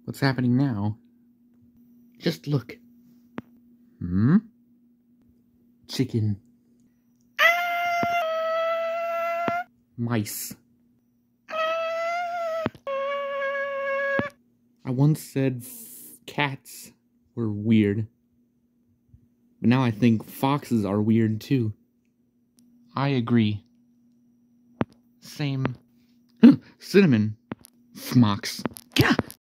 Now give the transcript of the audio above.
What's happening now? Just look. Hmm? Chicken. Mice. I once said cats were weird. But now I think foxes are weird too. I agree. Same. Cinnamon. Smocks. Yeah.